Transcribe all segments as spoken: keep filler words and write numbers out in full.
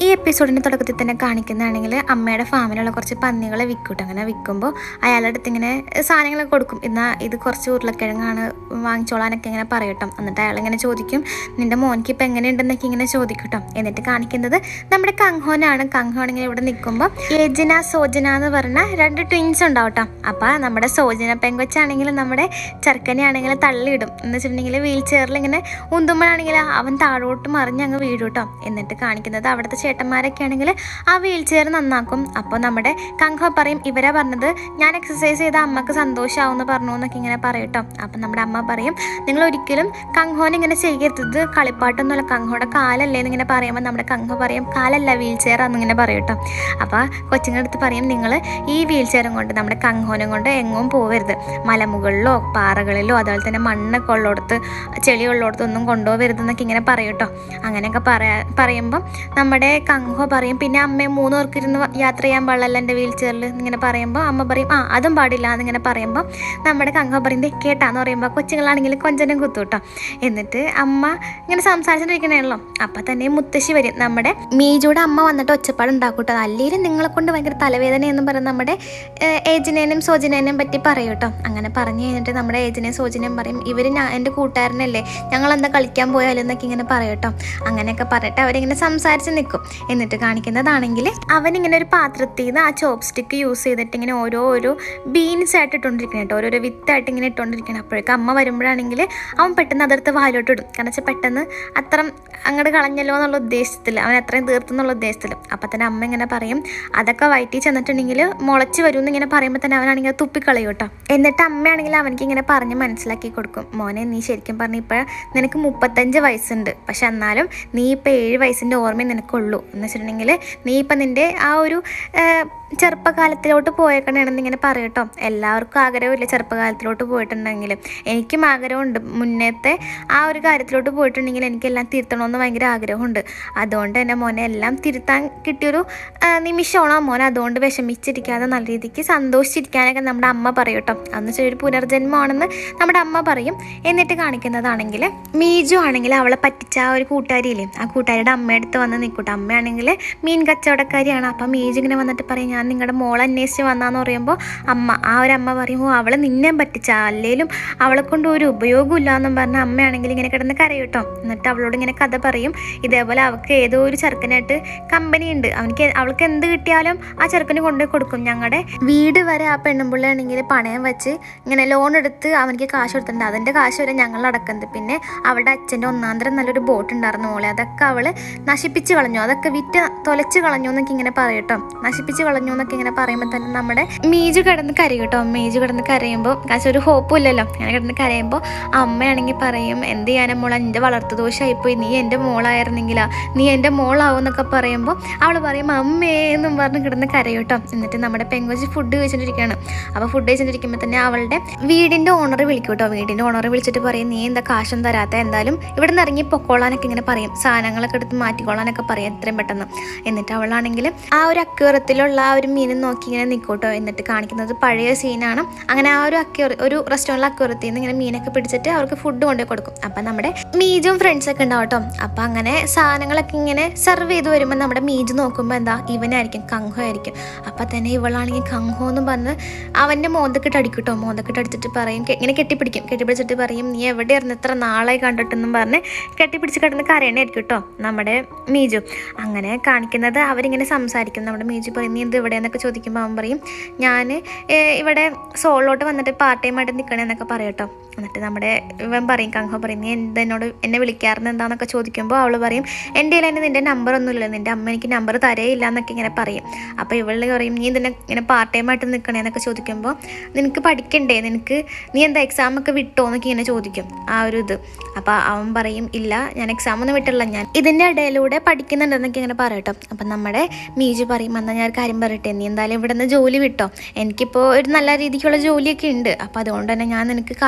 ഈ എപ്പിസോഡിൻ്റെ തുടക്കത്തിൽ തന്നെ കാണിക്കുന്നതാണെങ്കിൽ അമ്മയുടെ ഫാമിലുള്ള കുറച്ച് പന്നികളെ വിൽക്കൂട്ടോ. അങ്ങനെ വിൽക്കുമ്പോൾ അയാളുടെ അടുത്ത് ഇങ്ങനെ സാധനങ്ങളൊക്കെ കൊടുക്കും. എന്നാൽ ഇത് കുറച്ച് ഉരുളക്കിഴങ്ങാണ് വാങ്ങിച്ചോളാനൊക്കെ ഇങ്ങനെ പറയട്ടോ. എന്നിട്ട് അയാളിങ്ങനെ ചോദിക്കും, നിൻ്റെ മോനിക്ക് ഇപ്പം എങ്ങനെയുണ്ടെന്നൊക്കെ ഇങ്ങനെ ചോദിക്കട്ടോ. എന്നിട്ട് കാണിക്കുന്നത് നമ്മുടെ കങ്ഹോനാണ്. കങ്ഹോൻ ഇങ്ങനെ ഇവിടെ നിൽക്കുമ്പോൾ ഏജിന സോജന എന്ന് പറഞ്ഞ രണ്ട് ട്വിൻസ് ഉണ്ടാവും കേട്ടോ. അപ്പോൾ നമ്മുടെ സോജന പെങ്കൊച്ചാണെങ്കിൽ നമ്മുടെ ചെറുക്കനെയാണെങ്കിൽ തള്ളിയിടും. എന്ന് വെച്ചിട്ടുണ്ടെങ്കിൽ വീൽ ചെയറിൽ ഇങ്ങനെ ഉന്തുമ്പോഴാണെങ്കിൽ അവൻ താഴോട്ട് മറിഞ്ഞ് അങ്ങ് വീഴും കേട്ടോ. എന്നിട്ട് കാണിക്കുന്നത് അവിടുത്തെ ചേട്ടന്മാരൊക്കെ ആണെങ്കിൽ ആ വീൽ ചെയർ നന്നാക്കും. അപ്പോൾ നമ്മുടെ കങ്ഹോ പറയും, ഇവരാ പറഞ്ഞത് ഞാൻ എക്സസൈസ് ചെയ്ത അമ്മക്ക് സന്തോഷമാവുമെന്ന് പറഞ്ഞു എന്നൊക്കെ ഇങ്ങനെ പറയട്ടോ. അപ്പം നമ്മുടെ അമ്മ പറയും, നിങ്ങൾ ഒരിക്കലും കങ്ഹോനെ ഇങ്ങനെ ചെയ്യരുത്, കളിപ്പാട്ടൊന്നുമല്ല, കങ്ഹോയുടെ കാലല്ലേ എന്നിങ്ങനെ പറയുമ്പോൾ നമ്മുടെ കങ്ഹോ പറയും, കാലല്ല വീൽ ചെയർ എന്നിങ്ങനെ പറയട്ടോ. അപ്പോൾ കൊച്ചുങ്ങളുടെ അടുത്ത് പറയും, നിങ്ങൾ ഈ വീൽ ചെയറും കൊണ്ട് നമ്മുടെ കങ്ഹോനും കൊണ്ട് എങ്ങും പോവരുത്, മലമുകളിലോ പാറകളിലോ അതുപോലെ തന്നെ മണ്ണൊക്കെ ഉള്ളിടത്ത് ചെളി ഉള്ളിടത്തൊന്നും കൊണ്ടുപോകരുതെന്നൊക്കെ ഇങ്ങനെ പറയട്ടോ. അങ്ങനെയൊക്കെ പറയാ പറയുമ്പം നമ്മുടെ കങ്ഹോ പറയും, പിന്നെ അമ്മയെ മൂന്ന് പേർക്ക് ഇരുന്ന് യാത്ര ചെയ്യാൻ പാടില്ല എൻ്റെ വീൽ ചെയറിൽ ഇങ്ങനെ പറയുമ്പോൾ അമ്മ പറയും, ആ അതും പാടില്ല എന്നിങ്ങനെ പറയുമ്പോൾ നമ്മുടെ കങ്ഹോ പറയും, കേട്ടാന്ന് പറയുമ്പോൾ കൊച്ചുങ്ങളാണെങ്കിൽ കൊഞ്ചനും കുത്തു കേട്ടോ. എന്നിട്ട് അമ്മ ഇങ്ങനെ സംസാരിച്ചിട്ടിരിക്കണേണല്ലോ. അപ്പം തന്നെ മുത്തശ്ശി വരും. നമ്മുടെ മീജുടെ അമ്മ വന്നിട്ട് ഒച്ചപ്പാട് ഉണ്ടാക്കൂട്ടോ. അല്ലെങ്കിൽ നിങ്ങളെ കൊണ്ട് ഭയങ്കര തലവേദന എന്ന് പറഞ്ഞ് നമ്മുടെ ഏജിനേനും സോജിനേനും പറ്റി പറയും കേട്ടോ. അങ്ങനെ പറഞ്ഞു കഴിഞ്ഞിട്ട് നമ്മുടെ ഏജിനെയും സോജിനേയും പറയും, ഇവർ ഞാൻ എൻ്റെ കൂട്ടുകാരനല്ലേ, ഞങ്ങളെന്താ കളിക്കാൻ പോയാലും എന്നൊക്കെ ഇങ്ങനെ പറയട്ടോ. അങ്ങനെയൊക്കെ പറഞ്ഞിട്ട് അവരിങ്ങനെ സംസാരിച്ച് നിൽക്കും. എന്നിട്ട് കാണിക്കുന്നതാണെങ്കിൽ അവനിങ്ങനെ ഒരു പാത്രത്തിൽ നിന്ന് ആ ചോപ്പ് സ്റ്റിക്ക് യൂസ് ചെയ്തിട്ട് ഇങ്ങനെ ഓരോ ഓരോ ബീൻസ് ആയിട്ട് ഇട്ടുകൊണ്ടിരിക്കണം കേട്ടോ, ഓരോരോ വിത്തായിട്ട് ഇങ്ങനെ ഇട്ടുകൊണ്ടിരിക്കണം. അപ്പോഴേക്കും അമ്മ വരുമ്പോഴാണെങ്കിൽ അവൻ പെട്ടെന്ന് അതെടുത്ത് വായിലോട്ട് ഇടും. കാരണം വെച്ചാൽ പെട്ടെന്ന് അത്ര അങ്ങോട്ട് കളഞ്ഞല്ലോ എന്നുള്ള ഉദ്ദേശത്തിൽ, അവൻ അത്രയും തീർത്തു എന്നുള്ള ഉദ്ദേശത്തിൽ. അപ്പം തന്നെ അമ്മ ഇങ്ങനെ പറയും, അതൊക്കെ വയറ്റിൽ ചെന്നിട്ടുണ്ടെങ്കിൽ മുളച്ച് വരും എന്നിങ്ങനെ പറയുമ്പോൾ തന്നെ അവനാണെങ്കിൽ തുപ്പിക്കളയും കേട്ടോ. എന്നിട്ട് അമ്മയാണെങ്കിൽ അവനിക്ക് ഇങ്ങനെ പറഞ്ഞ് മനസ്സിലാക്കി കൊടുക്കും, മോനെ നീ ശരിക്കും പറഞ്ഞ ഇപ്പോൾ നിനക്ക് മുപ്പത്തഞ്ച് വയസ്സുണ്ട്, പക്ഷെ എന്നാലും നീ ഇപ്പോൾ ഏഴ് വയസ്സിൻ്റെ ഓർമ്മയും നിനക്കുള്ളൂ. എന്ന് വെച്ചിട്ടുണ്ടെങ്കിൽ നീ ഇപ്പം നിൻ്റെ ആ ഒരു ചെറുപ്പകാലത്തിലോട്ട് പോയേക്കണെന്ന് ഇങ്ങനെ പറയട്ടോ. എല്ലാവർക്കും ആഗ്രഹമില്ല ചെറുപ്പകാലത്തിലോട്ട് പോയിട്ടുണ്ടെങ്കിൽ, എനിക്കും ആഗ്രഹമുണ്ട് മുന്നത്തെ ആ ഒരു കാര്യത്തിലോട്ട് പോയിട്ടുണ്ടെങ്കിൽ എനിക്കെല്ലാം തിരുത്തണമെന്ന് ഭയങ്കര ആഗ്രഹമുണ്ട്. അതുകൊണ്ട് തന്നെ മോനെ എല്ലാം തിരുത്താൻ കിട്ടിയൊരു നിമിഷമാണ് മോനെ, അതുകൊണ്ട് വിഷമിച്ചിരിക്കാതെ നല്ല രീതിക്ക് സന്തോഷിച്ചിരിക്കാനൊക്കെ നമ്മുടെ അമ്മ പറയും കേട്ടോ. അന്ന് വെച്ചാൽ ഒരു പുനർജന്മമാണെന്ന് നമ്മുടെ അമ്മ പറയും. എന്നിട്ട് കാണിക്കുന്നതാണെങ്കിൽ മീജു ആണെങ്കിൽ അവളെ പറ്റിച്ച ആ ഒരു കൂട്ടുകാരിയില്ലേ, ആ കൂട്ടുകാരിയുടെ അമ്മയടുത്ത് വന്ന് നിൽക്കൂട്ടോ. അമ്മയാണെങ്കിൽ മീൻ കച്ചവടക്കാരിയാണ്. അപ്പം മീജു ഇങ്ങനെ വന്നിട്ട് പറയും, ഞാൻ നിങ്ങളുടെ മോളെ അന്വേഷിച്ച് വന്നാന്ന് പറയുമ്പോൾ അമ്മ ആ ഒരു അമ്മ പറയും, ഓ അവളെ നിന്നെ പറ്റിച്ച, അല്ലേലും അവളെ കൊണ്ട് ഒരു ഉപയോഗം ഇല്ല എന്നും പറഞ്ഞ അമ്മയാണെങ്കിൽ ഇങ്ങനെ കിടന്ന് കരയും കേട്ടോ. എന്നിട്ട് അവളോട് ഇങ്ങനെ കഥ പറയും, ഇതേപോലെ അവൾക്ക് ഏതോ ഒരു ചെറുക്കനായിട്ട് കമ്പനി ഉണ്ട്, അവനിക്ക് അവൾക്ക് എന്ത് കിട്ടിയാലും ആ ചെറുക്കന് കൊണ്ടുപോയി കൊടുക്കും. ഞങ്ങളുടെ വീട് വരെ ആ പെണ്ണുമ്പിള്ളയാണെങ്കിൽ പണയം വെച്ച് ഇങ്ങനെ ലോൺ എടുത്ത് അവനിക്ക് കാശ് കൊടുത്തിട്ടുണ്ട്, അതിൻ്റെ കാശ് വരെ ഞങ്ങൾ അടക്കുന്നത്. പിന്നെ അവളുടെ അച്ഛൻ്റെ ഒന്നാന്തരം നല്ലൊരു ബോട്ട് ഉണ്ടായിരുന്നു മോളെ, അതൊക്കെ അവൾ നശിപ്പിച്ച് കളഞ്ഞു, അതൊക്കെ വിറ്റ് തൊലച്ച് കളഞ്ഞു എന്നൊക്കെ ഇങ്ങനെ പറയട്ടോ. നശിപ്പിച്ച് കളഞ്ഞു എന്നൊക്കെ ഇങ്ങനെ പറയുമ്പോൾ തന്നെ നമ്മുടെ മീജു കിടന്ന് കരയും കേട്ടോ. മീജു കിടന്ന് കരയുമ്പോൾ കാശ് ഒരു ഹോപ്പും ഇല്ലല്ലോ. അങ്ങനെ കിടന്ന് കരയുമ്പോൾ അമ്മയാണെങ്കിൽ പറയും, എന്ത് ചെയ്യാനും മോളെ, എൻ്റെ വളർത്തു ദോഷമായിപ്പോയി, നീ എൻ്റെ മോളായിരുന്നെങ്കിലാ, നീ എൻ്റെ മോളാവും എന്നൊക്കെ പറയുമ്പോൾ അവൾ പറയും അമ്മേ എന്നും പറഞ്ഞ് കിടന്ന് കരയും കേട്ടോ. എന്നിട്ട് നമ്മുടെ പെങ്കൊച്ച് ഫുഡ് കഴിച്ചിട്ടിരിക്കുകയാണ്. അപ്പോൾ ഫുഡ് കഴിച്ചിട്ടിരിക്കുമ്പോൾ തന്നെ അവളുടെ വീടിൻ്റെ ഓണർ വിളിക്കും കേട്ടോ. വീടിൻ്റെ ഓണർ വിളിച്ചിട്ട് പറയും, നീ എന്താ കാശൊന്നും തരാത്ത, എന്തായാലും ഇവിടെ നിന്ന് ഇറങ്ങി പൊക്കോളാനൊക്കെ ഇങ്ങനെ പറയും, സാധനങ്ങളൊക്കെ എടുത്ത് മാറ്റിക്കോളാനൊക്കെ പറയും എത്രയും പെട്ടെന്ന്. എന്നിട്ട് അവളാണെങ്കിൽ ആ ഒരു അക്വേറിയത്തിലുള്ള ആ ഒരു മീനും നോക്കി ഇങ്ങനെ നിൽക്കൂട്ടോ. എന്നിട്ട് കാണിക്കുന്നത് പഴയ സീനാണ്. അങ്ങനെ ആ ഒരു അക്വേറി ഒരു റെസ്റ്റോറൻറ്റിൽ അക്വേറിയത്തിൽ നിന്ന് ഇങ്ങനെ മീനൊക്കെ പിടിച്ചിട്ട് അവർക്ക് ഫുഡ് കൊണ്ടുപോയി കൊടുക്കും. അപ്പം നമ്മുടെ മീജും ഫ്രണ്ട്സൊക്കെ ഉണ്ടാവും കേട്ടോ. അപ്പം അങ്ങനെ സാധനങ്ങളൊക്കെ ഇങ്ങനെ സെർവ് ചെയ്ത് വരുമ്പോൾ നമ്മുടെ മീജു നോക്കുമ്പോൾ എന്താ ഇവനായിരിക്കും, കങ്ഹോ ആയിരിക്കും. അപ്പം തന്നെ ഇവളാണെങ്കിൽ കങ്ഹോ എന്ന് പറഞ്ഞ് അവൻ്റെ മോന്തക്കിട്ട് അടിക്കും കേട്ടോ. മോന്തക്കിട്ട് അടിച്ചിട്ട് പറയും, ഇങ്ങനെ കെട്ടിപ്പിടിക്കും. കെട്ടിപ്പിടിച്ചിട്ട് പറയും, നീ എവിടെയായിരുന്നു, എത്ര നാളായി കണ്ടിട്ടെന്നും പറഞ്ഞ് കെട്ടിപ്പിടിച്ച് കിടന്ന് കരയണായിരിക്കും കേട്ടോ നമ്മുടെ മീജു. അങ്ങനെ കാണിക്കുന്നത് അവരിങ്ങനെ സംസാരിക്കും. നമ്മുടെ മീജു പറയും, നീ എന്ത് ഇവിടെയെന്നൊക്കെ ചോദിക്കുമ്പോൾ അവൻ പറയും, ഞാൻ ഇവിടെ സോളിലോട്ട് വന്നിട്ട് പാർട്ട് ടൈം ആയിട്ട് നിൽക്കണമെന്നൊക്കെ പറയും കേട്ടോ. എന്നിട്ട് നമ്മുടെ ഇവൻ പറയും, കങ്ഹോ പറയും, നീ എന്തെന്നോട് എന്നെ വിളിക്കാറുണ്ട് എന്താണെന്നൊക്കെ ചോദിക്കുമ്പോൾ അവൾ പറയും, എൻ്റെ കയ്യിൽ തന്നെ നിൻ്റെ നമ്പർ ഒന്നുമില്ല, നിൻ്റെ അമ്മ എനിക്ക് നമ്പർ തരേയില്ല എന്നൊക്കെ ഇങ്ങനെ പറയും. അപ്പോൾ ഇവൾ പറയും, നീ ഇതിനെ ഇങ്ങനെ പാർട്ട് ടൈം ആയിട്ട് നിൽക്കണേന്നൊക്കെ ചോദിക്കുമ്പോൾ നിനക്ക് പഠിക്കണ്ടേ, നിനക്ക് നീ എന്താ എക്സാമൊക്കെ വിട്ടോ എന്നൊക്കെ ഇങ്ങനെ ചോദിക്കും ആ ഒരു ഇത്. അപ്പോൾ അവൻ പറയും, ഇല്ല ഞാൻ എക്സാം ഒന്നും വിട്ടില്ല, ഞാൻ ഇതിൻ്റെ ഇടയിലൂടെ പഠിക്കുന്നുണ്ടെന്നൊക്കെ ഇങ്ങനെ പറയട്ടോ. അപ്പം നമ്മുടെ മീജു പറയും, എന്നാൽ ഞാൻ ഒരു കാര്യം പറയട്ടെ, നീ എന്തായാലും ഇവിടെ നിന്ന് ജോലി വിട്ടോ, എനിക്കിപ്പോൾ ഒരു നല്ല രീതിക്കുള്ള ജോലിയൊക്കെ ഉണ്ട്, അപ്പോൾ അതുകൊണ്ട് തന്നെ ഞാൻ നിനക്ക് കാശ് തരാം,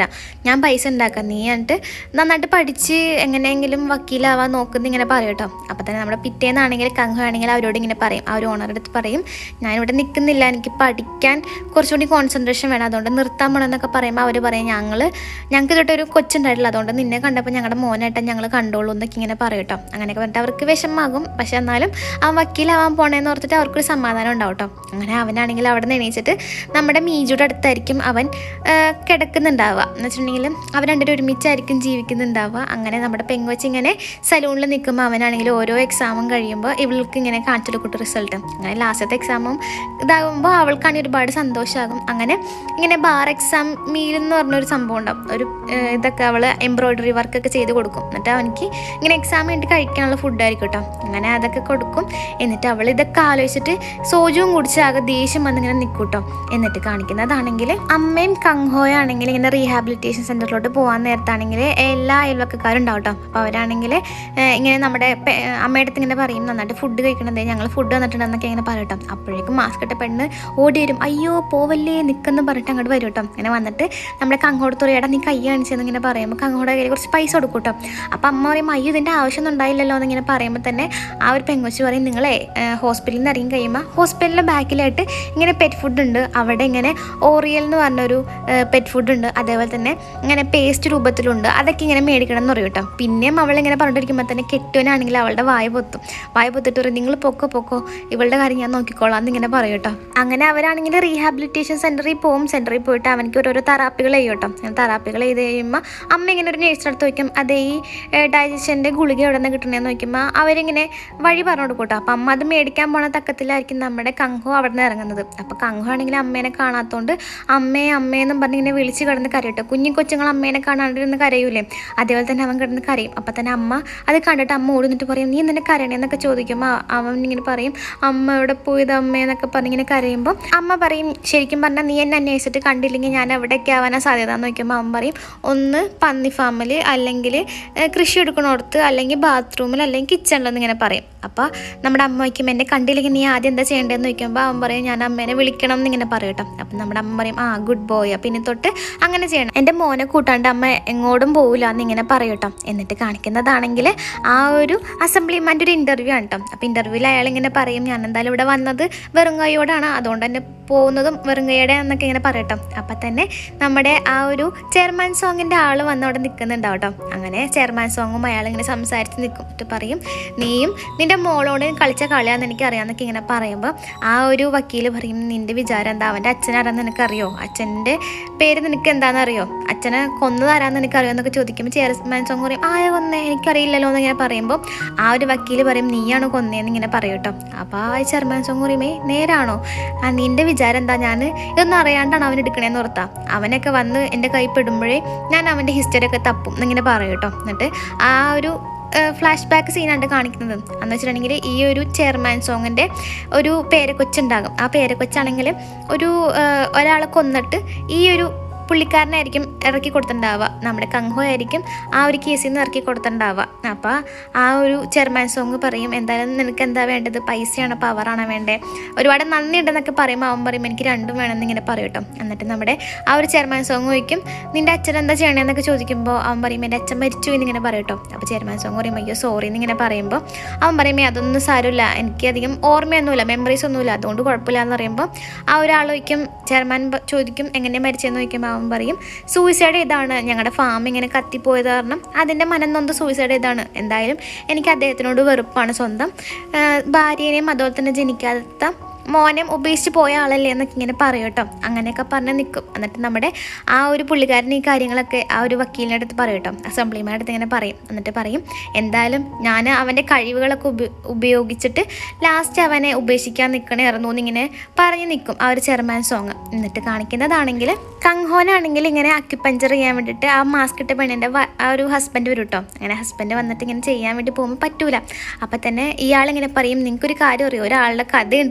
ഞാൻ പൈസ ഉണ്ടാക്കാം, നീ എന്നിട്ട് നന്നായിട്ട് പഠിച്ച് എങ്ങനെയെങ്കിലും വക്കീലാവാൻ നോക്കുന്ന ഇങ്ങനെ പറയും കേട്ടോ. അപ്പോൾ തന്നെ നമ്മുടെ പിറ്റേന്നാണെങ്കിൽ കങ്ഹു ആണെങ്കിൽ അവരോട് ഇങ്ങനെ പറയും, അവർ ഓണറുടെ അടുത്ത് പറയും ഞാനിവിടെ നിൽക്കുന്നില്ല, എനിക്ക് പഠിക്കാൻ കുറച്ചുകൂടി കോൺസെൻട്രേഷൻ വേണം, അതുകൊണ്ട് നിർത്താൻ പോകണമെന്നൊക്കെ പറയുമ്പോൾ അവർ പറയും ഞങ്ങൾ ഞങ്ങൾക്ക് ഇതൊട്ടൊരു കൊച്ചുണ്ടായിട്ടില്ല, അതുകൊണ്ട് നിന്നെ കണ്ടപ്പോൾ ഞങ്ങളുടെ മോനായിട്ട് ഞങ്ങൾ കണ്ടോളൂ എന്നൊക്കെ ഇങ്ങനെ പറയും കേട്ടോ. അങ്ങനെയൊക്കെ പറഞ്ഞിട്ട് അവർക്ക് വിഷമാകും. പക്ഷെ എന്നാലും അവൻ വക്കീലാവാൻ പോണേന്ന് ഓർത്തിട്ട് അവർക്കൊരു സമാധാനം ഉണ്ടാവും കേട്ടോ. അങ്ങനെ അവനാണെങ്കിൽ അവിടെ നിന്ന് എണീച്ചിട്ട് നമ്മുടെ മീജുയുടെ അടുത്തായിരിക്കും അവൻ കിടക്കുന്നുണ്ടാവുക. എന്ന് വെച്ചിട്ടുണ്ടെങ്കിൽ അവൻ രണ്ടുപേരും ഒരുമിച്ചായിരിക്കും ജീവിക്കുന്നുണ്ടാവുക. അങ്ങനെ നമ്മുടെ പെങ്കൊച്ച് ഇങ്ങനെ സലൂണിൽ നിൽക്കുമ്പോൾ അവനാണെങ്കിൽ ഓരോ എക്സാമും കഴിയുമ്പോൾ ഇവൾക്ക് ഇങ്ങനെ കാണിച്ചു കൊടുക്കും റിസൾട്ട്. അങ്ങനെ ലാസ്റ്റത്തെ എക്സാമും ഇതാകുമ്പോൾ അവൾക്കാണെങ്കിൽ ഒരുപാട് സന്തോഷമാകും. അങ്ങനെ ഇങ്ങനെ ബാർ എക്സാം മീൽ എന്ന് പറഞ്ഞൊരു സംഭവം ഉണ്ടാവും, ഒരു ഇതൊക്കെ അവൾ എംബ്രോയിഡറി വർക്കൊക്കെ ചെയ്ത് കൊടുക്കും. എന്നിട്ട് അവനിക്ക് ഇങ്ങനെ എക്സാം വേണ്ടി കഴിക്കാനുള്ള ഫുഡായിരിക്കും കേട്ടോ. അങ്ങനെ അതൊക്കെ കൊടുക്കും. എന്നിട്ട് അവൾ ഇതൊക്കെ ആലോചിച്ചിട്ട് സോജുവും കുടിച്ച് ആകെ ദേഷ്യം വന്നിങ്ങനെ നിൽക്കും കേട്ടോ. എന്നിട്ട് കാണിക്കുന്നതാണെങ്കിൽ അമ്മയും കങ്ഹോയാണെങ്കിൽ ഇങ്ങനെ റീഹാബിലിറ്റേഷൻ സെൻറ്ററിലോട്ട് പോകാൻ നേരത്താണെങ്കിൽ എല്ലാ അയൽവക്കക്കാരും ഉണ്ടാവും കേട്ടോ. അപ്പോൾ അവരാണെങ്കിൽ ഇങ്ങനെ നമ്മുടെ അമ്മയുടെ അടുത്ത് ഇങ്ങനെ പറയും നന്നായിട്ട് ഫുഡ് കഴിക്കണതേ, ഞങ്ങൾ ഫുഡ് വന്നിട്ടുണ്ടെന്നൊക്കെ ഇങ്ങനെ പറയട്ടോ. അപ്പോഴേക്കും മാസ്ക് ഇട്ട പെണ്ണ് ഓടി വരും, അയ്യോ പോവല്ലേ നിൽക്കുന്നു പറഞ്ഞിട്ട് അങ്ങോട്ട് വരും കേട്ടോ. അങ്ങനെ വന്നിട്ട് നമ്മുടെ കങ്ങോട് തുറയടാ നീ കൈ കാണിച്ചെന്ന് ഇങ്ങനെ പറയുമ്പോൾ കങ്ങോടെ കയ്യിൽ കുറച്ച് പൈസ കൊടുക്കും കേട്ടോ. അപ്പം അമ്മ പറയും അയ്യോ ഇതിൻ്റെ ആവശ്യമൊന്നും ഉണ്ടായില്ലല്ലോ എന്നിങ്ങനെ പറയുമ്പോൾ തന്നെ ആ ഒരു പെങ്കൊച്ച് പറയും നിങ്ങളെ ഹോസ്പിറ്റലിൽ നിന്ന് ഇറങ്ങി കഴിയുമ്പോൾ ഹോസ്പിറ്റലിൻ്റെ ബാക്കിലായിട്ട് ഇങ്ങനെ പെറ്റ് ഫുഡ് ഉണ്ട്, അവിടെ ഇങ്ങനെ ഓറിയൽ എന്ന് പറഞ്ഞൊരു പെറ്റ് ഫുഡ് ഉണ്ട്, അതേപോലെ തന്നെ ഇങ്ങനെ പേസ്റ്റ് രൂപത്തിലുണ്ട്, അതൊക്കെ ഇങ്ങനെ മേടിക്കണം എന്ന് പറയും കേട്ടോ. പിന്നെയും അവളിങ്ങനെ പറഞ്ഞിരിക്കുമ്പോൾ തന്നെ കെട്ടുവനാണെങ്കിൽ അവളുടെ വായ പൊത്തും, വായ പൊത്തിട്ട് പറയും നിങ്ങൾ പൊക്കോ പൊക്കോ ഇവളുടെ കാര്യം ഞാൻ നോക്കിക്കോളാം എന്നിങ്ങനെ പറയും കേട്ടോ. അങ്ങനെ അവരാണെങ്കിൽ റീഹാബിലിറ്റേഷൻ സെൻറ്ററിൽ പോകും. സെൻറ്ററിൽ പോയിട്ട് അവനക്ക് ഓരോരോ തെറാപ്പികൾ ചെയ്യും കേട്ടോ. അങ്ങനെ തെറാപ്പികൾ ചെയ്ത് കഴിയുമ്പോൾ അമ്മ ഇങ്ങനെ ഒരു നേഴ്സിനടുത്ത് വയ്ക്കും, അതേ ഈ ഡൈജഷൻ്റെ ഗുളിക എവിടെ നിന്ന് കിട്ടണമെന്ന് നോക്കുമ്പോൾ അവരിങ്ങനെ വഴി പറഞ്ഞു കൊടുക്കും കേട്ടോ. അപ്പം അമ്മ അത് മേടിക്കാൻ പോണ തക്കത്തിലായിരിക്കും നമ്മുടെ കങ്ഹു അവിടെ നിന്ന് ഇറങ്ങുന്നത്. അപ്പോൾ കങ്ഹു ആണെങ്കിൽ അമ്മേനെ കാണാത്തതുകൊണ്ട് അമ്മയെ അമ്മയെന്നും പറഞ്ഞ് ഇങ്ങനെ വിളിച്ച് കിടന്ന് കരയട്ടോ. കുഞ്ഞു കൊച്ചുങ്ങൾ അമ്മേനെ കാണാണ്ടിരുന്ന് കരയൂലേ, അതേപോലെ തന്നെ അവൻ കിടന്ന് കരയും. അപ്പം തന്നെ അമ്മ അത് കണ്ടിട്ട് അമ്മ ഓടുന്നിട്ട് പറയും നീ നിന്നെ കരയണേന്നൊക്കെ ചോദിക്കുമ്പോൾ അവൻ ഇങ്ങനെ പറയും അമ്മ എവിടെ പോയത് അമ്മയെന്നൊക്കെ പറഞ്ഞിങ്ങനെ കരയുമ്പോൾ അമ്മ പറയും ശരിക്കും പറഞ്ഞാൽ നീ എന്നെ അന്വേഷിച്ചിട്ട് കണ്ടില്ലെങ്കിൽ ഞാൻ എവിടെയൊക്കെ ആവാനാണ് സാധ്യത എന്ന് നോക്കുമ്പോൾ അവൻ പറയും ഒന്ന് പന്നി ഫാമിൽ, അല്ലെങ്കിൽ കൃഷി എടുക്കണോടത്ത്, അല്ലെങ്കിൽ ബാത്റൂമിൽ, അല്ലെങ്കിൽ കിച്ചണിലെന്ന് ഇങ്ങനെ പറയും. അപ്പോൾ നമ്മുടെ അമ്മ വയ്ക്കും എന്നെ കണ്ടില്ലെങ്കിൽ നീ ആദ്യം എന്താ ചെയ്യേണ്ടതെന്ന് ചോദിക്കുമ്പോൾ അവൻ പറയും ഞാൻ അമ്മേനെ വിളിക്കണം എന്നിങ്ങനെ പറയും കേട്ടോ. അപ്പം നമ്മുടെ അമ്മ പറയും ആ ഗുഡ് ബോയ്, അപ്പം ഇനി തൊട്ട് അങ്ങനെ ചെയ്യണം, എൻ്റെ മോനെ കൂട്ടാണ്ട് അമ്മ എങ്ങോട്ടും പോകില്ല എന്നിങ്ങനെ പറയും കേട്ടോ. എന്നിട്ട് കാണിക്കുന്നതാണെങ്കിൽ ആ ഒരു അസംബ്ലിമാൻ്റെ ഒരു ഇൻ്റർവ്യൂ ആണ് കേട്ടോ. അപ്പോൾ ഇൻ്റർവ്യൂവിൽ അയാൾ ഇങ്ങനെ പറയും ഞാൻ എന്തായാലും ഇവിടെ വന്നത് വെറും കൈയോടാണ്, അതുകൊണ്ട് തന്നെ പോകുന്നതും വെറും കൈയോടെ എന്നൊക്കെ ഇങ്ങനെ പറയട്ടോ. അപ്പം തന്നെ നമ്മുടെ ആ ഒരു ചെയർമാൻ സോങ്ങിൻ്റെ ആൾ വന്ന് അവിടെ നിൽക്കുന്നുണ്ടാവും കേട്ടോ. അങ്ങനെ ചെയർമാൻ സോങ്ങും അയാൾ ഇങ്ങനെ സംസാരിച്ച് നിൽക്കും. എന്നിട്ട് പറയും നീയും നിൻ്റെ മോളോട് കളിച്ച കളിയാന്ന് എനിക്കറിയാമെന്നൊക്കെ ഇങ്ങനെ പറയുമ്പോൾ ആ ഒരു വക്കീൽ പറയും നിൻ്റെ വിചാരം എന്താ, അവൻ്റെ അച്ഛനാരാന്ന് നിനക്കറിയോ, അച്ഛൻ്റെ പേര് നിനക്ക് എന്താണെന്നറിയോ, അച്ഛനെ കൊന്നതാരാന്ന് നിനക്കറിയോ എന്നൊക്കെ ചോദിക്കുമ്പോൾ ചെയർമാൻ സോങ് പറയും ആയ കൊന്നേ എനിക്കറിയില്ലല്ലോ എന്നിങ്ങനെ പറയുമ്പോൾ ആ ഒരു വക്കീൽ പറയും നീയാണ് കൊന്നേന്ന് ഇങ്ങനെ പറയും കേട്ടോ. അപ്പോൾ ആ ചെയർമാൻ സോങ് പറയുമേ നേരാണോ, ആ നിൻ്റെ വിചാരം എന്താ, ഞാൻ ഇതൊന്നും അറിയാണ്ടാണ് അവൻ എടുക്കണേന്ന് ഓർത്താ, അവനൊക്കെ വന്ന് എൻ്റെ കൈ പെടുമ്പോഴേ ഞാൻ അവൻ്റെ ഹിസ്റ്ററിയൊക്കെ തപ്പും എന്നിങ്ങനെ പറയും കേട്ടോ. എന്നിട്ട് ആ ഒരു ഫ്ലാഷ് ബാക്ക് സീനാണ്ട് കാണിക്കുന്നത് എന്ന് വെച്ചിട്ടുണ്ടെങ്കിൽ ഈ ഒരു ചെയർമാൻ സോങ്ങിൻ്റെ ഒരു പേരക്കൊച്ചുണ്ടാകും. ആ പേരക്കൊച്ചാണെങ്കിൽ ഒരു ഒരാളെ കൊന്നിട്ട് ഈ ഒരു പുള്ളിക്കാരനായിരിക്കും ഇറക്കി കൊടുത്തിട്ടുണ്ടാവുക, നമ്മുടെ കങ്ഹോ ആയിരിക്കും ആ ഒരു കേസിൽ നിന്ന് ഇറക്കി കൊടുത്തിട്ടുണ്ടാവുക. അപ്പോൾ ആ ഒരു ചെയർമാൻ സോങ് പറയും എന്തായാലും നിനക്ക് എന്താ വേണ്ടത്, പൈസയാണോ പവറാണോ വേണ്ടത്, ഒരുപാട് നന്ദി ഉണ്ടെന്നൊക്കെ പറയുമ്പോൾ അവൻ പറയും എനിക്ക് രണ്ടും വേണമെന്ന് ഇങ്ങനെ പറയും കേട്ടോ. എന്നിട്ട് നമ്മുടെ ആ ഒരു ചെയർമാൻ സോങ് ചോദിക്കും നിൻ്റെ അച്ഛൻ എന്താ ചെയ്യണമെന്നൊക്കെ ചോദിക്കുമ്പോൾ അവൻ പറയും എൻ്റെ അച്ഛൻ മരിച്ചു എന്നിങ്ങനെ പറയും കേട്ടോ. അപ്പോൾ ചെയർമാൻ സോങ് പറയും അയ്യോ സോറി എന്നിങ്ങനെ പറയുമ്പോൾ അവൻ പറയുമ്പോൾ അതൊന്നും സാരമില്ല, എനിക്ക് അധികം ഓർമ്മയൊന്നുമില്ല, മെമ്മറീസ് ഒന്നുമില്ല, അതുകൊണ്ട് കുഴപ്പമില്ല എന്ന് പറയുമ്പോൾ ആ ഒരാൾ ചോദിക്കും, ചെയർമാൻ ചോദിക്കും എങ്ങനെ മരിച്ചതെന്ന് ചോദിക്കുമ്പോൾ അവൻ പറയും സൂയിസൈഡ് ചെയ്താണ്, ഞങ്ങളുടെ ഫാം ഇങ്ങനെ കത്തിപ്പോയത് കാരണം അതിൻ്റെ മനം നൊന്ത് സൂയിസൈഡ് ചെയ്താണ്, എന്തായാലും എനിക്ക് അദ്ദേഹത്തിനോട് വെറുപ്പാണ്, സ്വന്തം ഭാര്യേനെയും അതുപോലെ തന്നെ ജനിക്കാത്ത മോനെ ഉപേക്ഷിച്ച് പോയ ആളല്ലേ എന്നൊക്കെ ഇങ്ങനെ പറയും കേട്ടോ. അങ്ങനെയൊക്കെ പറഞ്ഞ് നിൽക്കും. എന്നിട്ട് നമ്മുടെ ആ ഒരു പുള്ളിക്കാരൻ ഈ കാര്യങ്ങളൊക്കെ ആ ഒരു വക്കീലിൻ്റെ അടുത്ത് പറയും കേട്ടോ, അസംബ്ലിമാരുടെ അടുത്ത് ഇങ്ങനെ പറയും. എന്നിട്ട് പറയും എന്തായാലും ഞാൻ അവൻ്റെ കഴിവുകളൊക്കെ ഉപ ഉപയോഗിച്ചിട്ട് ലാസ്റ്റ് അവനെ ഉപേക്ഷിക്കാൻ നിൽക്കണമായിരുന്നു എന്നിങ്ങനെ പറഞ്ഞ് നിൽക്കും ആ ഒരു ചെയർമാൻ സോങ്. എന്നിട്ട് കാണിക്കുന്നതാണെങ്കിൽ കങ്ഹോനാണെങ്കിൽ ഇങ്ങനെ അക്യുപഞ്ചർ ചെയ്യാൻ വേണ്ടിയിട്ട് ആ മാസ്ക് ഇട്ട പെണ്ണിൻ്റെ ആ ഒരു ഹസ്ബൻഡ് വരും കേട്ടോ. അങ്ങനെ ഹസ്ബൻഡ് വന്നിട്ട് ഇങ്ങനെ ചെയ്യാൻ വേണ്ടി പോകുമ്പോൾ പറ്റൂല. അപ്പം തന്നെ ഇയാളിങ്ങനെ പറയും നിങ്ങൾക്കൊരു കാര്യം അറിയോ, ഒരാളുടെ കഥയുണ്ടെന്ന് ഇങ്ങനെ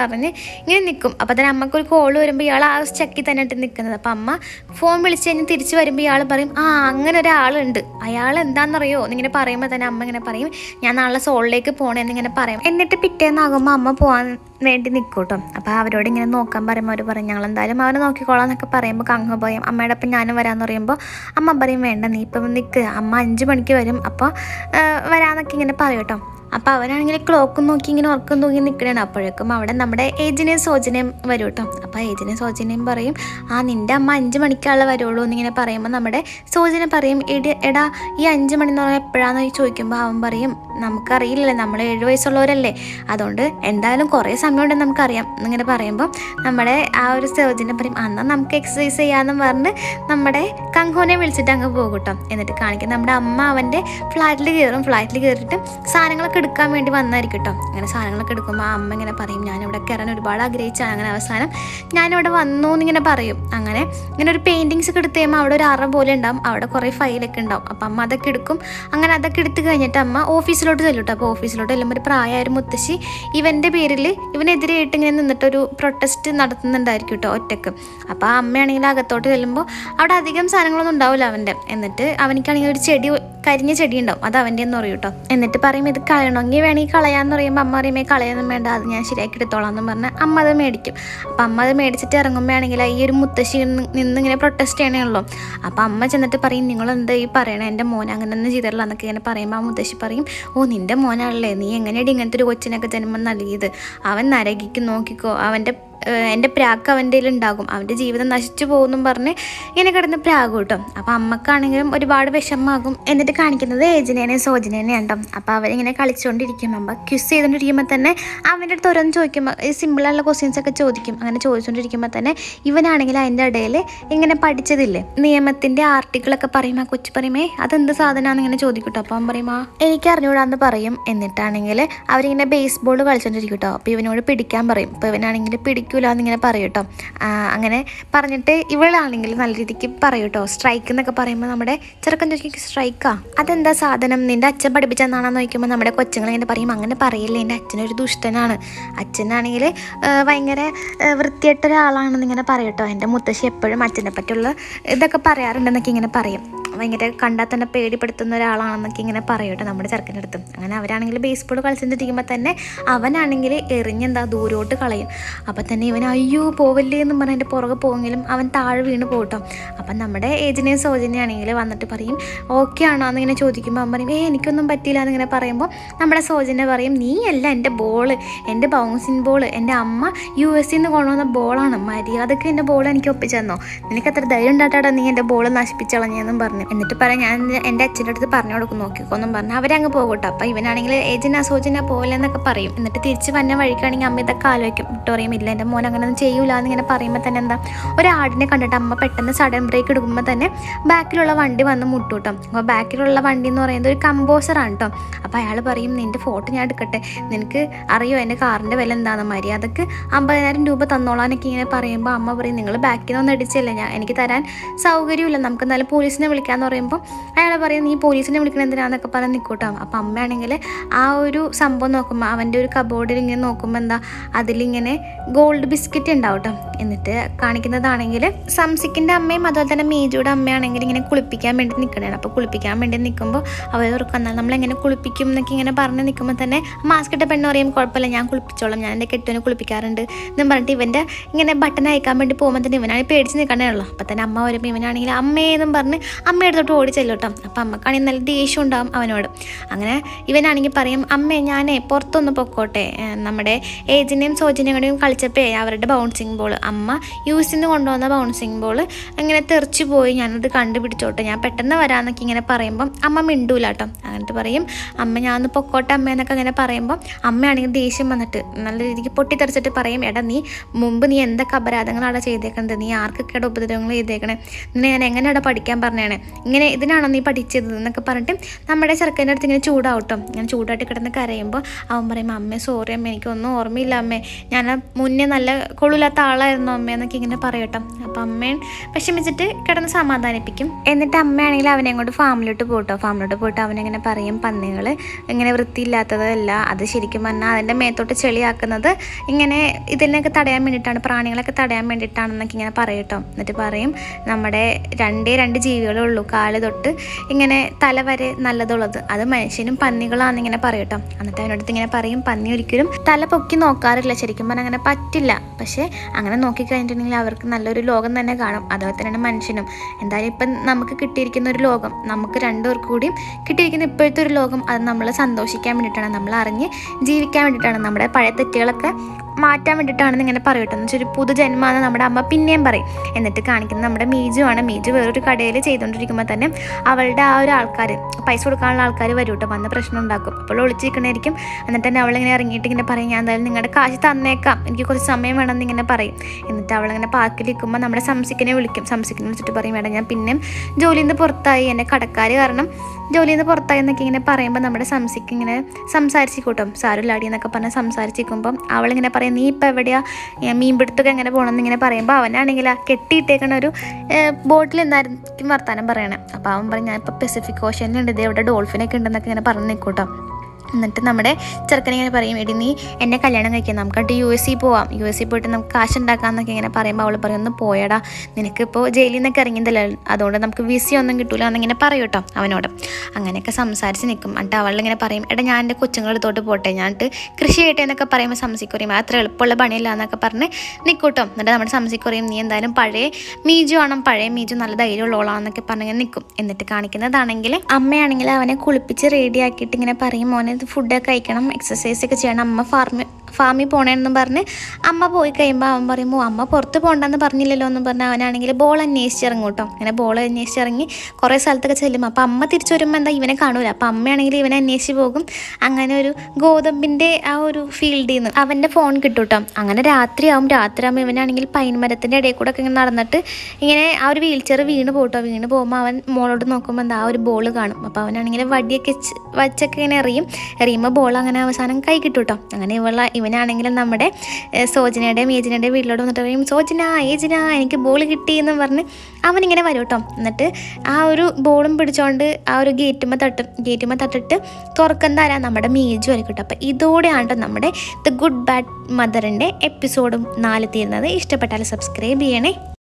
പറഞ്ഞ് ഇങ്ങനെ നിൽക്കും. അപ്പോൾ തന്നെ അമ്മക്കൊരു കോൾ വരുമ്പോൾ ഇയാൾ ആ സ്റ്റക്കി തന്നെ ഇട്ട് നിൽക്കുന്നത്. അപ്പോൾ അമ്മ ഫോൺ വിളിച്ച് കഴിഞ്ഞ് തിരിച്ച് വരുമ്പോൾ ഇയാൾ പറയും ആ അങ്ങനെ ഒരാളുണ്ട്, അയാൾ എന്താണെന്നറിയോ എന്നിങ്ങനെ പറയുമ്പോൾ തന്നെ അമ്മ ഇങ്ങനെ പറയും ഞാൻ നാളെ സോളിലേക്ക് പോകണമെന്നിങ്ങനെ പറയും. എന്നിട്ട് പിറ്റേന്നാകുമ്പോൾ അമ്മ പോകാൻ വേണ്ടി നിൽക്കും കേട്ടോ. അപ്പോൾ അവരോട് ഇങ്ങനെ നോക്കാൻ പറയുമ്പോൾ അവർ പറയും ഞങ്ങൾ എന്തായാലും അവരെ നോക്കിക്കോളാം എന്നൊക്കെ പറയുമ്പോൾ കങ്ങ് പറയും അമ്മയുടെ ഒപ്പം ഞാനും വരാമെന്ന് പറയുമ്പോൾ അമ്മ പറയും വേണ്ട നീ ഇപ്പം നിൽക്ക്, അമ്മ അഞ്ച് മണിക്ക് വരും അപ്പോൾ വരാമെന്നൊക്കെ ഇങ്ങനെ പറയും കേട്ടോ. അപ്പോൾ അവരാണെങ്കിൽ ക്ലോക്കും നോക്കി ഇങ്ങനെ ഉറക്കം തൂങ്ങി നിൽക്കണേണ്. അപ്പോഴേക്കും അവിടെ നമ്മുടെ ഏജിനെയും സോജനയും വരും കേട്ടോ. അപ്പോൾ ഏജിനെയും സോജനയും പറയും ആ നിൻ്റെ അമ്മ അഞ്ച് മണിക്കാളെ വരുള്ളൂ എന്നിങ്ങനെ പറയുമ്പോൾ നമ്മുടെ സോജന പറയും എടി എടാ ഈ അഞ്ച് മണി എന്ന് പറഞ്ഞാൽ എപ്പോഴാണെന്ന് ചോദിക്കുമ്പോൾ അവൻ പറയും നമുക്കറിയില്ലല്ലേ, നമ്മൾ ഏഴ് വയസ്സുള്ളവരല്ലേ, അതുകൊണ്ട് എന്തായാലും കുറേ സമയമുണ്ടെന്ന് നമുക്കറിയാം എന്നിങ്ങനെ പറയുമ്പോൾ നമ്മുടെ ആ ഒരു സോജന പറയും എന്നാൽ നമുക്ക് എക്സസൈസ് ചെയ്യാമെന്ന് പറഞ്ഞ് നമ്മുടെ കങ്കുവിനെ വിളിച്ചിട്ട് അങ്ങ് പോകും കേട്ടോ. എന്നിട്ട് കാണിക്കും നമ്മുടെ അമ്മ അവൻ്റെ ഫ്ലാറ്റിൽ കയറും. ഫ്ലാറ്റിൽ കയറിയിട്ട് സാധനങ്ങളൊക്കെ എടുക്കാൻ വേണ്ടി വന്നായിരിക്കും കേട്ടോ. അങ്ങനെ സാധനങ്ങളൊക്കെ എടുക്കുമ്പോൾ അമ്മ ഇങ്ങനെ പറയും ഞാനിവിടെ കയറാൻ ഒരുപാട് ആഗ്രഹിച്ചാണ്, അങ്ങനെ അവസാനം ഞാനിവിടെ വന്നു എന്നിങ്ങനെ പറയും. അങ്ങനെ ഇങ്ങനെ ഒരു പെയിൻറ്റിങ്സ് ഒക്കെ എടുത്ത് കഴിയുമ്പോൾ അവിടെ ഒരു അറ പോലെ ഉണ്ടാവും, അവിടെ കുറേ ഫയലൊക്കെ ഉണ്ടാവും. അപ്പം അമ്മ അതൊക്കെ എടുക്കും. അങ്ങനെ അതൊക്കെ എടുത്ത് കഴിഞ്ഞിട്ട് അമ്മ ഓഫീസിലോട്ട് ചെല്ലും കേട്ടോ. അപ്പോൾ ഓഫീസിലോട്ട് ചെല്ലുമ്പോൾ ഒരു പ്രായമായ ഒരു മുത്തശ്ശി ഇവൻ്റെ പേരിൽ ഇവനെതിരെയായിട്ട് ഇങ്ങനെ നിന്നിട്ടൊരു പ്രൊട്ടസ്റ്റ് നടത്തുന്നുണ്ടായിരിക്കും കേട്ടോ ഒറ്റക്ക്. അപ്പോൾ ആ അമ്മയാണെങ്കിൽ അകത്തോട്ട് ചെല്ലുമ്പോൾ അവിടെ അധികം സാധനങ്ങളൊന്നും ഉണ്ടാവില്ല അവൻ്റെ. എന്നിട്ട് അവനിക്കാണെങ്കിൽ ഒരു ചെടി കരിഞ്ഞ ചെടി ഉണ്ടാവും, അത് അവൻ്റെ എന്ന് പറയും കേട്ടോ. എന്നിട്ട് പറയും ഇത് കളയണമെങ്കിൽ വേണമെങ്കിൽ കളയാന്ന് പറയുമ്പോൾ അമ്മ പറയുമ്പോൾ കളയൊന്നും വേണ്ട, അത് ഞാൻ ശരിയാക്കി എടുത്തോളാം എന്ന് പറഞ്ഞാൽ അമ്മ അത് മേടിക്കും. അപ്പം അമ്മ അത് മേടിച്ചിട്ട് ഇറങ്ങുമ്പോഴാണെങ്കിൽ ഈ ഒരു മുത്തശ്ശി നിന്ന് ഇങ്ങനെ പ്രൊട്ടസ്റ്റ് ചെയ്യണമല്ലോ. അപ്പം അമ്മ ചെന്നിട്ട് പറയും നിങ്ങൾ എന്താ ഈ പറയണേ, എൻ്റെ മോൻ അങ്ങനെയൊന്നും ചെയ്തിട്ടില്ല എന്നൊക്കെ ഇങ്ങനെ പറയുമ്പോൾ ആ മുത്തശ്ശി പറയും ഓ നിൻ്റെ മോനാണല്ലേ, നീ എങ്ങനെയാണ് ഇങ്ങനത്തെ ഒരു കൊച്ചിനൊക്കെ ജന്മം നൽകിയത്, അവൻ നരകിക്കും നോക്കിക്കോ, അവൻ്റെ എൻ്റെ പ്രാക്ക് അവൻ്റെ ഉണ്ടാകും, അവൻ്റെ ജീവിതം നശിച്ചു പോകുമെന്നും പറഞ്ഞ് ഇങ്ങനെ കിടന്ന് പ്രാകും കേട്ടോ. അപ്പോൾ അമ്മക്കാണെങ്കിലും ഒരുപാട് വിഷമമാകും. എന്നിട്ട് കാണിക്കുന്നത് ഏജിനേനെയും സോജനേനെയും ഉണ്ടോ. അപ്പോൾ അവരിങ്ങനെ കളിച്ചുകൊണ്ടിരിക്കും. അമ്മ ക്യൂസ് ചെയ്തുകൊണ്ടിരിക്കുമ്പോൾ തന്നെ അവൻ്റെ അടുത്ത് ഓരോന്ന് ചോദിക്കുമ്പോൾ ഈ സിമ്പിളായുള്ള ക്വസ്റ്റ്യൻസ് ഒക്കെ ചോദിക്കും. അങ്ങനെ ചോദിച്ചുകൊണ്ടിരിക്കുമ്പോൾ തന്നെ ഇവനാണെങ്കിൽ അതിൻ്റെ ഇടയിൽ ഇങ്ങനെ പഠിച്ചതില്ലേ നിയമത്തിൻ്റെ ആർട്ടിക്കിളൊക്കെ പറയും. ആ കൊച്ചു പറയുമേ അതെന്ത് സാധനമാണെന്ന് ഇങ്ങനെ ചോദിക്കും കേട്ടോ. അപ്പോൾ അവൻ പറയും ആ എനിക്ക് അറിഞ്ഞൂടാന്ന് പറയും. എന്നിട്ടാണെങ്കിൽ അവരിങ്ങനെ ബേസ് ബോൾ കളിച്ചുകൊണ്ടിരിക്കും കേട്ടോ. അപ്പോൾ ഇവനോട് പിടിക്കാൻ പറയും. അപ്പോൾ ഇവനാണെങ്കിൽ പിടിക്കും എന്നിങ്ങനെ പറയും കേട്ടോ. അങ്ങനെ പറഞ്ഞിട്ട് ഇവളാണെങ്കിൽ നല്ല രീതിക്ക് പറയും കേട്ടോ. സ്ട്രൈക്ക് എന്നൊക്കെ പറയുമ്പോൾ നമ്മുടെ ചെറുക്കൻ ചോദിക്കും സ്ട്രൈക്കാ അതെന്താ സാധനം, നിൻ്റെ അച്ഛൻ പഠിപ്പിച്ചെന്നാണെന്ന് ചോദിക്കുമ്പോൾ നമ്മുടെ കൊച്ചുങ്ങൾ ഇങ്ങനെ പറയും അങ്ങനെ പറയില്ലേ, എൻ്റെ അച്ഛനൊരു ദുഷ്ടനാണ്, അച്ഛനാണെങ്കിൽ ഭയങ്കര വൃത്തിയായിട്ടൊരാളാണെന്ന് ഇങ്ങനെ പറയും കേട്ടോ. എൻ്റെ മുത്തശ്ശി എപ്പോഴും അച്ഛനെ പറ്റിയുള്ള ഇതൊക്കെ പറയാറുണ്ടെന്നൊക്കെ ഇങ്ങനെ പറയും. ഭയങ്കര കണ്ടാൽ തന്നെ പേടിപ്പെടുത്തുന്ന ഒരാളാണെന്നൊക്കെ ഇങ്ങനെ പറയും കേട്ടോ നമ്മുടെ ചെറുക്കൻ്റെ അടുത്ത്. അങ്ങനെ അവരാണെങ്കിൽ ബേസ് ബോൾ കളിച്ചിട്ടിരിക്കുമ്പോൾ തന്നെ അവനാണെങ്കിൽ എറിഞ്ഞെന്താ ദൂരോട്ട് കളയും. അപ്പം തന്നെ ഇവൻ അയ്യോ പോവല്ലേ എന്ന് പറഞ്ഞ് എൻ്റെ പുറകെ പോവെങ്കിലും അവൻ താഴെ വീണ് പോകട്ടോ. അപ്പം നമ്മുടെ ഏജിനെയും സോജനയാണെങ്കിൽ വന്നിട്ട് പറയും ഓക്കെ ആണോ എന്നിങ്ങനെ ചോദിക്കുമ്പോൾ അവൻ പറയും ഏ എനിക്കൊന്നും പറ്റിയില്ല എന്നിങ്ങനെ പറയുമ്പോൾ നമ്മുടെ സോജന പറയും നീ അല്ല എൻ്റെ ബോള്, എൻ്റെ ബൗൺസിങ് ബോൾ എൻ്റെ അമ്മ യു എസിൽ നിന്ന് കൊണ്ടുവന്ന ബോളാണ്, മര്യാദക്ക് എൻ്റെ ബോൾ എനിക്ക് ഒപ്പിച്ചു തന്നോ, നിനക്ക് അത്ര ധൈര്യം ഉണ്ടാട്ടാടാ നീ എൻ്റെ ബോൾ നശിപ്പിച്ചളഞ്ഞെന്നും പറഞ്ഞു. എന്നിട്ട് പറയാം ഞാൻ എൻ്റെ അച്ഛൻ്റെ അടുത്ത് പറഞ്ഞു കൊടുക്കും നോക്കിക്കോന്നും പറഞ്ഞ് അവരങ്ങ് പോകട്ടോ. അപ്പം ഇവനാണെങ്കിൽ ഏജിന സോജന പോകില്ലെന്നൊക്കെ പറയും. എന്നിട്ട് തിരിച്ച് വന്ന വഴിക്കാണെങ്കിൽ അമ്മ ഇതൊക്കെ ആലോചിക്കും. വിട്ടു പറയും ഇല്ല എൻ്റെ മോൻ അങ്ങനെ ഒന്നും ചെയ്യൂല എന്നിങ്ങനെ പറയുമ്പോൾ തന്നെ എന്താ ഒരാടിനെ കണ്ടിട്ട് അമ്മ പെട്ടെന്ന് സഡൻ ബ്രേക്ക് എടുക്കുമ്പോൾ തന്നെ ബാക്കിലുള്ള വണ്ടി വന്ന് മുട്ടും കേട്ടോ. അപ്പോൾ ബാക്കിലുള്ള വണ്ടി എന്ന് പറയുന്നത് ഒരു കമ്പോസറാണ് കേട്ടോ. അപ്പോൾ അയാൾ പറയും നിൻ്റെ ഫോട്ടോ ഞാൻ എടുക്കട്ടെ, നിനക്ക് അറിയോ എൻ്റെ കാറിൻ്റെ വില എന്താണെന്ന്, മര്യാദക്ക് അമ്പതിനായിരം രൂപ തന്നോളാനൊക്കെ ഇങ്ങനെ പറയുമ്പോൾ അമ്മ പറയും നിങ്ങൾ ബാക്കിൽ നിന്ന് ഒന്നും അടിച്ചില്ല, ഞാൻ എനിക്ക് തരാൻ സൗകര്യമില്ല, നമുക്ക് എന്നാലും പോലീസിനെ വിളിക്കാമെന്ന് പറയുമ്പോൾ അയാൾ പറയും നീ പോലീസിനെ വിളിക്കണം എന്തിനാന്നൊക്കെ പറഞ്ഞ് നിൽക്കൂട്ടോ. അപ്പം അമ്മയാണെങ്കിൽ ആ ഒരു സംഭവം നോക്കുമ്പോൾ അവൻ്റെ ഒരു കബോർഡിൽ ഇങ്ങനെ നോക്കുമ്പോൾ എന്താ അതിലിങ്ങനെ ഗോൾഡ് ബിസ്ക്കറ്റ് ഉണ്ടാവും കേട്ടോ. എന്നിട്ട് കാണിക്കുന്നതാണെങ്കിൽ സംസിക്കിൻ്റെ അമ്മയും അതുപോലെ തന്നെ മേജുയുടെ അമ്മയാണെങ്കിൽ ഇങ്ങനെ കുളിപ്പിക്കാൻ വേണ്ടി നിൽക്കണേണ്. അപ്പോൾ കുളിപ്പിക്കാൻ വേണ്ടി നിൽക്കുമ്പോൾ അവർ ഓർക്കുന്നാൽ നമ്മളെങ്ങനെ കുളിപ്പിക്കും എന്നൊക്കെ ഇങ്ങനെ പറഞ്ഞ് നിൽക്കുമ്പോൾ തന്നെ മാസ്ക് ഇട്ട പെണ്ണ് പറയും കുഴപ്പമില്ല ഞാൻ കുളിപ്പിച്ചോളാം, ഞാൻ എൻ്റെ കെട്ടുവിനെ കുളിപ്പിക്കാറുണ്ട് എന്നും പറഞ്ഞിട്ട് ഇവൻ്റെ ഇങ്ങനെ ബട്ടൺ അയക്കാൻ വേണ്ടി പോകുമ്പോൾ തന്നെ ഇവനാണെങ്കിൽ പേടിച്ച് നിൽക്കണേ ഉള്ളൂ. അപ്പം തന്നെ അമ്മ വരുമ്പോൾ ഇവനാണെങ്കിൽ അമ്മയെന്നും പറഞ്ഞ് അമ്മയുടെ തൊട്ട് ഓടി ചെല്ലും കേട്ടോ. അപ്പം അമ്മക്കാണെങ്കിൽ നല്ല ദേഷ്യം ഉണ്ടാവും അവനോട്. അങ്ങനെ ഇവനാണെങ്കിൽ പറയും അമ്മേ ഞാനേ പുറത്തൊന്ന് പൊക്കോട്ടെ, നമ്മുടെ ഏജിനെയും സോജനയുടെയും കളിച്ചപ്പോൾ അവരുടെ ബൗൺസിങ് ബോൾ അമ്മ യൂസിൽ നിന്ന് കൊണ്ടുവന്ന ബൗൺസിങ് ബോൾ ഇങ്ങനെ തെറിച്ച് പോയി, ഞാനത് കണ്ടുപിടിച്ചോട്ടെ, ഞാൻ പെട്ടെന്ന് വരാമെന്നൊക്കെ ഇങ്ങനെ പറയുമ്പം അമ്മ മിണ്ടൂല കേട്ടോ. അങ്ങനത്തെ പറയും അമ്മ ഞാൻ ഒന്ന് പൊക്കോട്ടെ അമ്മ എന്നൊക്കെ അങ്ങനെ പറയുമ്പോൾ അമ്മയാണെങ്കിൽ ദേഷ്യം വന്നിട്ട് നല്ല രീതിക്ക് പൊട്ടിത്തെറിച്ചിട്ട് പറയും എടാ നീ മുമ്പ് നീ എന്തൊക്കെ അപരാധങ്ങളാണ് ചെയ്തേക്കുന്നത്, നീ ആർക്കൊക്കെയുടെ ഉപദ്രവങ്ങൾ ചെയ്തേക്കണേ, നിന്നെ ഞാൻ എങ്ങനെയാണ് പഠിക്കാൻ പറഞ്ഞേണേ, ഇങ്ങനെ ഇതിനാണോ നീ പഠിച്ചത് എന്നൊക്കെ പറഞ്ഞിട്ട് നമ്മുടെ ചെറുക്കൻ്റെ അടുത്ത് ഇങ്ങനെ ചൂടാവട്ടോ. ഞാൻ ചൂടായിട്ട് കിടന്ന് കരയുമ്പോൾ അവൻ പറയും അമ്മേ സോറി അമ്മ എനിക്കൊന്നും ഓർമ്മയില്ല അമ്മേ, ഞാൻ മുന്നേ നല്ല കൊള്ളില്ലാത്ത ആളായിരുന്നു അമ്മ എന്നൊക്കെ ഇങ്ങനെ പറയട്ടോ. അപ്പം അമ്മയും വിഷമിച്ചിട്ട് കിടന്ന് സമാധാനിപ്പിക്കും. എന്നിട്ട് അമ്മയാണെങ്കിൽ അവനെ കൊണ്ട് ഫാമിലോട്ട് പോട്ടോ. ഫാമിലോട്ട് പോയിട്ട് അവനെങ്ങനെ പറയും പന്നികൾ ഇങ്ങനെ വൃത്തിയില്ലാത്തതല്ല, അത് ശരിക്കും പറഞ്ഞാൽ അതിൻ്റെ മേത്തോട്ട് ചെളിയാക്കുന്നത് ഇങ്ങനെ ഇതിനൊക്കെ തടയാൻ വേണ്ടിയിട്ടാണ്, പ്രാണികളൊക്കെ തടയാൻ വേണ്ടിയിട്ടാണെന്നൊക്കെ ഇങ്ങനെ പറയട്ടോ. എന്നിട്ട് പറയും നമ്മുടെ രണ്ടേ രണ്ട് ജീവികളേ ഉള്ളൂ കാല് തൊട്ട് ഇങ്ങനെ തല വരെ നല്ലതുള്ളത്, അത് മനുഷ്യനും പന്നികളാണെന്നിങ്ങനെ പറയട്ടോ. എന്നിട്ട് അവനടുത്ത് ഇങ്ങനെ പറയും പന്നി ഒരിക്കലും തല പൊക്കി നോക്കാറില്ല, ശരിക്കും പറഞ്ഞാൽ അങ്ങനെ പറ്റില്ല. പക്ഷേ അങ്ങനെ നോക്കിക്കഴിഞ്ഞിട്ടുണ്ടെങ്കിൽ അവർക്ക് നല്ലൊരു ലോകം തന്നെ കാണും. അതുപോലെ തന്നെയാണ് മനുഷ്യനും. എന്തായാലും ഇപ്പം നമുക്ക് കിട്ടിയിരിക്കുന്ന ഒരു ലോകം, നമുക്ക് രണ്ടുപേർക്ക് കൂടിയും കിട്ടിയിരിക്കുന്ന ഇപ്പോഴത്തെ ഒരു ലോകം, അത് നമ്മൾ സന്തോഷിക്കാൻ വേണ്ടിയിട്ടാണ്, നമ്മൾ അറിഞ്ഞ് ജീവിക്കാൻ വേണ്ടിയിട്ടാണ്, നമ്മുടെ പഴയ തെറ്റുകളൊക്കെ മാറ്റാൻ വേണ്ടിയിട്ടാണെന്ന് ഇങ്ങനെ പറയട്ടെ. എന്ന് വെച്ചാൽ ഒരു പുതുജന്മമാണെന്ന് നമ്മുടെ അമ്മ പിന്നെയും പറയും. എന്നിട്ട് കാണിക്കുന്നത് നമ്മുടെ മീജുവാണ്. മീജു വേറൊരു കടയിൽ ചെയ്തുകൊണ്ടിരിക്കുമ്പോൾ തന്നെ അവളുടെ ആ ഒരു ആൾക്കാർ, പൈസ കൊടുക്കാനുള്ള ആൾക്കാർ വരും കേട്ടോ, വന്ന് പ്രശ്നം ഉണ്ടാക്കും. അപ്പോൾ ഒളിച്ചിരിക്കണായിരിക്കും. എന്നിട്ട് തന്നെ അവളിങ്ങനെ ഇറങ്ങിയിട്ട് ഇങ്ങനെ പറയും ഞാൻ എന്തായാലും നിങ്ങളുടെ കാശ് തന്നേക്കാം, എനിക്ക് കുറച്ച് സമയം വേണമെന്ന് ഇങ്ങനെ പറയും. എന്നിട്ട് അവളിങ്ങനെ പാർക്കിൽ നിൽക്കുമ്പോൾ നമ്മുടെ സംസിക്കിനെ വിളിക്കും. സംസിക്കിനെ വിളിച്ചിട്ട് പറയും വേണം ഞാൻ പിന്നെയും ജോലിയിൽ നിന്ന് പുറത്തായി, എൻ്റെ കടക്കാർ കാരണം ജോലിയിൽ നിന്ന് പുറത്തായി എന്നൊക്കെ ഇങ്ങനെ പറയുമ്പോൾ നമ്മുടെ സംസിക്ക് ഇങ്ങനെ സംസാരിച്ചിക്കൂട്ടും. സാരുലാടി എന്നൊക്കെ പറഞ്ഞ് സംസാരിച്ചിരിക്കുമ്പം അവളിങ്ങനെ പറയും നീ ഇപ്പം എവിടെയാ മീൻപിടുത്തൊക്കെ എങ്ങനെ പോകണമെന്ന് ഇങ്ങനെ പറയുമ്പോൾ അവനാണെങ്കിൽ ആ കെട്ടിയിട്ടേക്കണ ഒരു ബോട്ടിൽ എന്തായിരിക്കും വർത്താനം പറയണേ. അപ്പോൾ അവൻ പറയും ഞാൻ ഇപ്പോൾ പെസിഫിക് ഓഷ്യനിലുണ്ട്, ഇത് എവിടെ ഡോൾഫിനൊക്കെ ഉണ്ടെന്നൊക്കെ ഇങ്ങനെ പറഞ്ഞ് നിൽക്കൂട്ടോ. എന്നിട്ട് നമ്മുടെ ചെറുക്കനിങ്ങനെ പറയും എടി നീ എന്നെ കല്യാണം കഴിക്കാം, നമുക്കായിട്ട് യു എസ് സി പോവാം, യു എസ് സി പോയിട്ട് നമുക്ക് കാശ് ഉണ്ടാക്കാമെന്നൊക്കെ ഇങ്ങനെ പറയുമ്പോൾ അവൾ പറയും ഒന്ന് പോയടാ, നിനക്കിപ്പോൾ ജയിലിൽ നിന്നൊക്കെ ഇറങ്ങിയതല്ലേ, അതുകൊണ്ട് നമുക്ക് വിസ ഒന്നും കിട്ടൂല എന്നിങ്ങനെ പറയും കേട്ടോ അവനോട്. അങ്ങനെയൊക്കെ സംസാരിച്ച് നിൽക്കും. എന്നിട്ട് അവളിങ്ങനെ പറയും എടാ ഞാൻ എൻ്റെ കൊച്ചുങ്ങളെടുത്തോട്ട് പോട്ടെ, ഞാനിട്ട് കൃഷി ചെയ്യട്ടെ എന്നൊക്കെ പറയുമ്പോൾ സംസിക്കുറിയും അത്ര എളുപ്പമുള്ള പണിയില്ല എന്നൊക്കെ പറഞ്ഞ് നിൽക്കൂട്ടോ. എന്നിട്ട് നമ്മുടെ സംസിക്കുറിയും നീ എന്തായാലും പഴയ മീജു ആണം, പഴയ മീജു നല്ല ധൈര്യമുള്ളോളാന്നൊക്കെ പറഞ്ഞ് നിൽക്കും. എന്നിട്ട് കാണിക്കുന്നതാണെങ്കിൽ അമ്മയാണെങ്കിൽ അവനെ കുളിപ്പിച്ച് റെഡി ആക്കിയിട്ട് ഇങ്ങനെ പറയും മോനെ ഫുഡൊക്കെ കഴിക്കണം, എക്സസൈസ് ഒക്കെ ചെയ്യണം, അമ്മ ഫാർമി ഫാമിൽ പോകണമെന്നും പറഞ്ഞ് അമ്മ പോയി കഴിയുമ്പോൾ അവൻ പറയുമ്പോൾ അമ്മ പുറത്ത് പോകണ്ടെന്ന് പറഞ്ഞില്ലല്ലോ എന്ന് പറഞ്ഞാൽ അവനാണെങ്കിൽ ബോൾ അന്വേഷിച്ചിറങ്ങും കേട്ടോ. അങ്ങനെ ബോൾ അന്വേഷിച്ചിറങ്ങി കുറേ സ്ഥലത്തൊക്കെ ചെല്ലും. അപ്പോൾ അമ്മ തിരിച്ചു വരുമ്പോൾ എന്താ ഇവനെ കാണൂല, അപ്പോൾ അമ്മയാണെങ്കിൽ ഇവനെ അന്വേഷിച്ച് പോകും. അങ്ങനെ ഒരു ഗോതമ്പിൻ്റെ ആ ഒരു ഫീൽഡിൽ നിന്ന് അവൻ്റെ ഫോൺ കിട്ടും കേട്ടോ. അങ്ങനെ രാത്രിയാവും. രാത്രിയാകുമ്പോൾ ഇവനാണെങ്കിൽ പൈൻ മരത്തിൻ്റെ ഇടയിൽ കൂടെ ഒക്കെ ഇങ്ങനെ നടന്നിട്ട് ഇങ്ങനെ ആ ഒരു വീൽ ചെയർ വീണ് പോട്ടോ. വീണ് പോകുമ്പോൾ അവൻ മോളോട് നോക്കുമ്പോൾ എന്താ ആ ഒരു ബോൾ കാണും. അപ്പോൾ അവനാണെങ്കിൽ വടിയൊക്കെ വച്ചൊക്കെ ഇങ്ങനെ എറിയും. എറിയുമ്പോൾ ബോൾ അങ്ങനെ അവസാനം കൈ കിട്ടും കേട്ടോ. അങ്ങനെ ഇവള ഇവനാണെങ്കിലും നമ്മുടെ സോജനയുടെയും ഏജിനയുടെയും വീട്ടിലോട്ട് വന്നിട്ട് പറയും സോജന ഏജിന എനിക്ക് ബോൾ കിട്ടിയെന്ന് പറഞ്ഞ് അവനിങ്ങനെ വരും കേട്ടോ. എന്നിട്ട് ആ ഒരു ബോളും പിടിച്ചോണ്ട് ആ ഒരു ഗേറ്റുമ്മ തട്ടും. ഗേറ്റുമ്മ തട്ടിട്ട് തുറക്കുന്ന ആരാ നമ്മുടെ മീജു ആയിരിക്കും കേട്ടോ. അപ്പോൾ ഇതോടെയാണ് നമ്മുടെ ദ ഗുഡ് ബാഡ് മദറിൻ്റെ എപ്പിസോഡും നാല് തീരുന്നത്. ഇഷ്ടപ്പെട്ടാൽ സബ്സ്ക്രൈബ് ചെയ്യണേ.